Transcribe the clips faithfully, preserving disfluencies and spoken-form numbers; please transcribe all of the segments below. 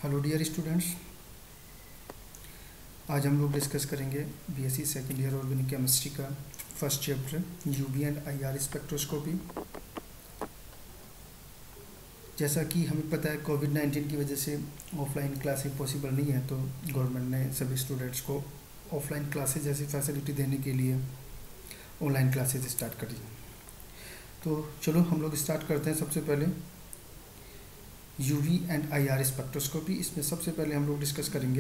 Hello dear students, आज हम लोग डिस्कस करेंगे BSc second year organic chemistry का first chapter UV and IR spectroscopy. जैसा कि हमें पता है कोविड नाइन्टीन की वजह से ऑफलाइन क्लासेस पॉसिबल नहीं है, तो गवर्नमेंट ने सभी स्टूडेंट्स को ऑफलाइन क्लासेस जैसी फैसिलिटी देने के लिए ऑनलाइन क्लासेस स्टार्ट कर दी। तो चलो हम लोग स्टार्ट करते हैं। सबसे पहले यूवी एंड आईआर स्पेक्ट्रोस्कोपी। इसमें सबसे पहले हम लोग डिस्कस करेंगे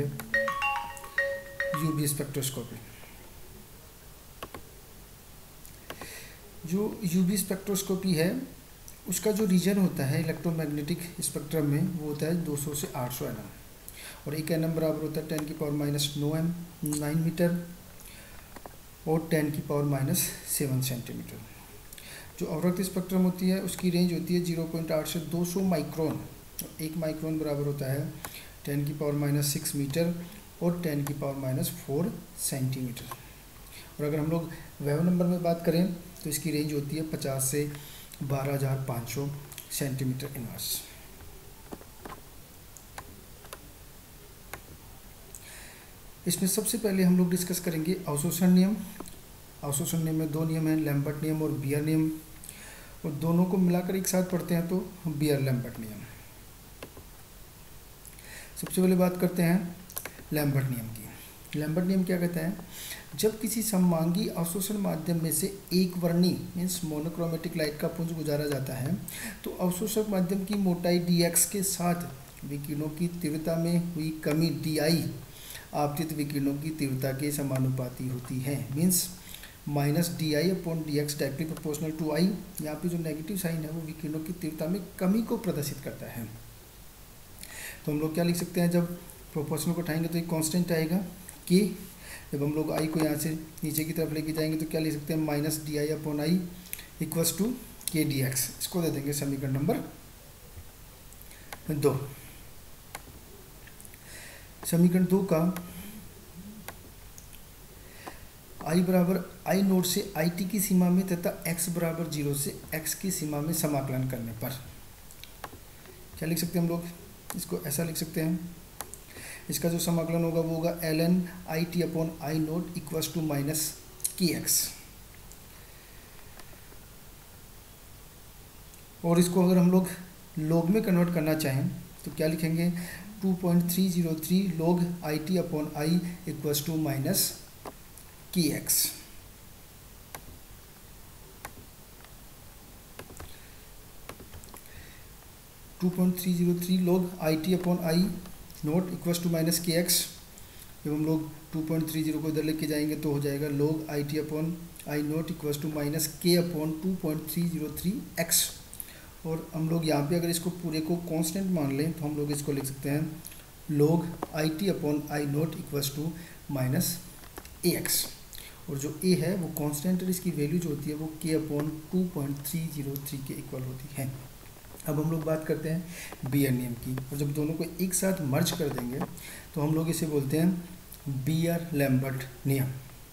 यूवी स्पेक्ट्रोस्कोपी। जो यूवी स्पेक्ट्रोस्कोपी है उसका जो रीजन होता है इलेक्ट्रोमैग्नेटिक स्पेक्ट्रम में वो होता है दो सौ से आठ सौ एन एम, और एक एन एम बराबर होता है टेन की पावर माइनस नौ एम नाइन मीटर और टेन की पावर माइनस सेवन सेंटीमीटर। जो अवरक्त स्पेक्ट्रम होती है उसकी रेंज होती है जीरो पॉइंट आठ से दो सौ माइक्रोन। एक माइक्रोन बराबर होता है टेन की पावर माइनस सिक्स मीटर और टेन की पावर माइनस फोर सेंटीमीटर। और अगर हम लोग वेव नंबर में बात करें तो इसकी रेंज होती है पचास से बारह हज़ार पाँच सौ सेंटीमीटर इनवर्स। इसमें सबसे पहले हम लोग डिस्कस करेंगे अवशोषण नियम। अवशोषण नियम में दो नियम हैं, लैम्बर्ट नियम और बियर नियम, और दोनों को मिलाकर एक साथ पढ़ते हैं तो बियर लैम्बर्ट नियम। सबसे पहले बात करते हैं लैम्बर्ट नियम की। लैम्बर्ट नियम क्या कहता है? जब किसी सममांगी अवशोषण माध्यम में से एक वर्णी मीन्स मोनोक्रोमेटिक लाइट का पुंज गुजारा जाता है तो अवशोषक माध्यम की मोटाई डी एक्स के साथ विकिरणों की तीव्रता में हुई कमी डी आई आपतित विकिरणों की तीव्रता के समानुपाती होती है। Means minus D I upon D X directly proportional to I. यहाँ पे जो नेगेटिव साइन है वो विकिरणों की तीव्रता में कमी को प्रदर्शित करता है। तो हम लोग क्या लिख सकते हैं? जब प्रोपोर्शनल को उठाएंगे तो एक कांस्टेंट आएगा के। जब हम लोग आई को यहाँ से नीचे की तरफ लेके जाएंगे तो क्या लिख सकते हैं? Minus D I upon I equals to K D X. इसको दे देंगे समीकरण नंबर दो। समीकरण दो का आई बराबर आई नोट से आई टी की सीमा में तथा एक्स बराबर जीरो से एक्स की सीमा में समाकलन करने पर क्या लिख सकते हैं हम लोग? इसको ऐसा लिख सकते हैं, इसका जो समाकलन होगा वो होगा L N I T upon I naught equals to minus K X. और इसको अगर हम लोग लॉग में कन्वर्ट करना चाहें तो क्या लिखेंगे? Two point three zero three log I T upon I equals to minus K X. Two point three zero three log I T upon I naught equals to minus K X. जब हम लोग to point three zero को इधर लेके जाएंगे तो हो जाएगा log I T upon I naught equals to minus K upon two point three zero three X. और हम लोग यहाँ पे अगर इसको पूरे को कांस्टेंट मान लें तो हम लोग इसको लिख सकते हैं log I T upon I naught equals to minus A X. और जो ए है वो कांस्टेंट और इसकी वैल्यू जो होती है वो K upon two point three zero three के इक्वल होती है। अब हम लोग बात करते हैं बियर नियम की, और जब दोनों को एक साथ मर्ज कर देंगे तो हम लोग इसे बोलते हैं बियर लैम्बर्ट नियम।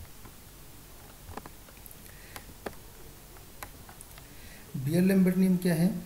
बियर लैम्बर्ट नियम क्या है?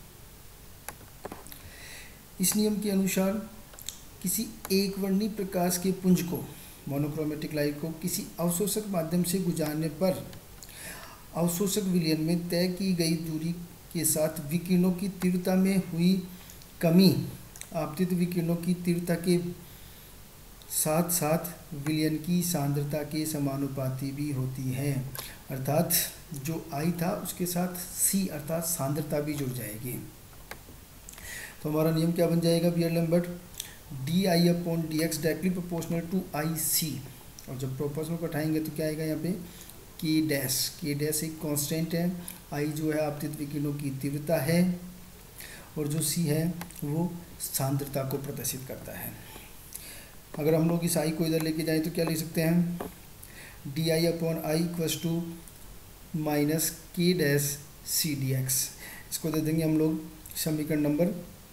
इस नियम के अनुसार किसी एक वर्णी प्रकाश के पुंज को मोनोक्रोमेटिक लाइट को किसी अवशोषक माध्यम से गुजारने पर अवशोषक विलयन में तय की गई दूरी के साथ विकिरणों की तीव्रता में हुई कमी आपतित विकिरणों की तीव्रता के साथ साथ विलयन की सांद्रता के समानुपाती भी होती है। अर्थात जो आई था उसके साथ सी अर्थात सांद्रता भी जुड़ जाएगी। तो हमारा नियम क्या बन जाएगा Beer Lambert? D I upon D X directly proportional to I C. और जब प्रोपोर्शनल को उठाएंगे तो क्या आएगा यहाँ पे? के डैश। के डैश एक कांस्टेंट है, आई जो है आपतित विकिरणों की तीव्रता है, और जो सी है वो सांद्रता को प्रदर्शित करता है। अगर हम लोग इस आई को इधर लेके जाएं तो क्या लिख सकते हैं? D I upon I equals to minus K dash C D X. इसको दे देंगे हम लोग समीकरण नंबर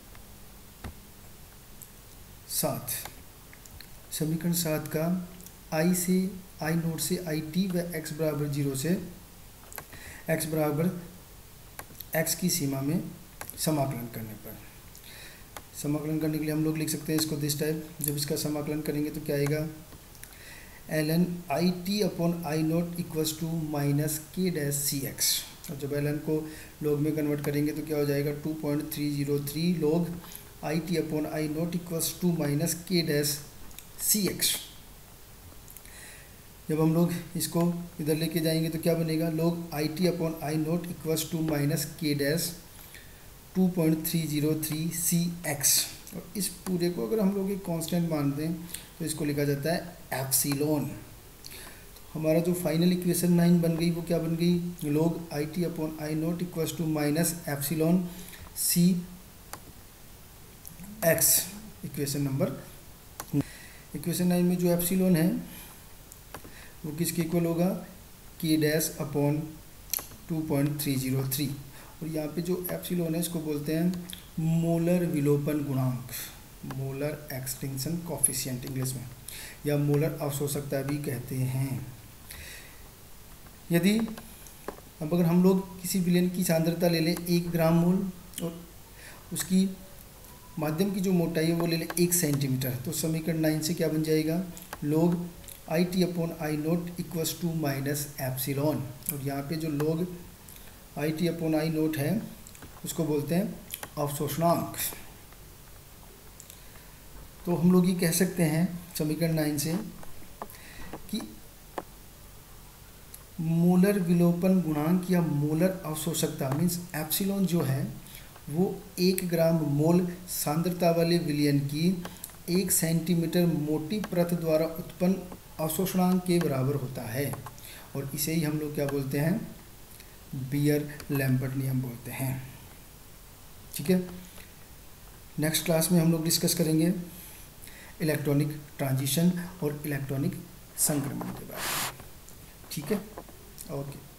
सात। समीकरण सात का आई से आई नोट से आई टी व एक्स बराबर जीरो से एक्स बराबर एक्स की सीमा में समाकलन करने पर समाकलन करने के लिए हम लोग लिख सकते हैं इसको दिस टाइप। जब इसका समाकलन करेंगे तो क्या आएगा, L N I T upon I naught equals to minus K dash C X. और जब एल एन को लॉग में कन्वर्ट करेंगे तो क्या हो जाएगा, two point three zero three log I T upon I naught equals to minus K dash C X. जब हम लोग इसको इधर लेके जाएंगे तो क्या बनेगा, log I T upon I naught equals to minus K dash two point three zero three C X. और इस पूरे को अगर हम लोग एक कांस्टेंट मानते हैं तो इसको लिखा जाता है एप्सिलॉन। हमारा जो फाइनल इक्वेशन नाइन बन गई वो क्या बन गई, log I T upon I naught equals to minus epsilon C X. Equation number equation nine में जो एप्सिलॉन है वो किसके इक्वल होगा, K dash upon two point three zero three. और यहाँ पे जो एप्सिलॉन है इसको बोलते हैं मोलर विलोपन गुणांक, मोलर एक्सटिंक्शन कोफिशिएंट इंग्लिश में, या मोलर अवशोषकता भी कहते हैं। यदि अब अगर हम लोग किसी विलयन की सांद्रता ले लें एक ग्राम मोल और उसकी माध्यम की जो मोटाई है वो ले लें एक सेंटीमीटर, तो समीकरण नाइन से क्या बन जाएगा, log I T upon I naught equals to minus epsilon. और यहाँ पे जो log I T upon I naught है उसको बोलते हैं अवशोषणांक। तो हम लोग ये कह सकते हैं समीकरण नाइन से कि मोलर विलोपन गुणांक या मोलर अवशोषकता मीन्स एप्सिलॉन जो है वो एक ग्राम मोल सांद्रता वाले विलयन की एक सेंटीमीटर मोटी परत द्वारा उत्पन्न अवशोषणांक के बराबर होता है। और इसे ही हम लोग क्या बोलते हैं, बियर लैम्बर्ट नियम बोलते हैं। ठीक है, नेक्स्ट क्लास में हम लोग डिस्कस करेंगे इलेक्ट्रॉनिक ट्रांजिशन और इलेक्ट्रॉनिक संक्रमण के बारे में। ठीक है, ओके।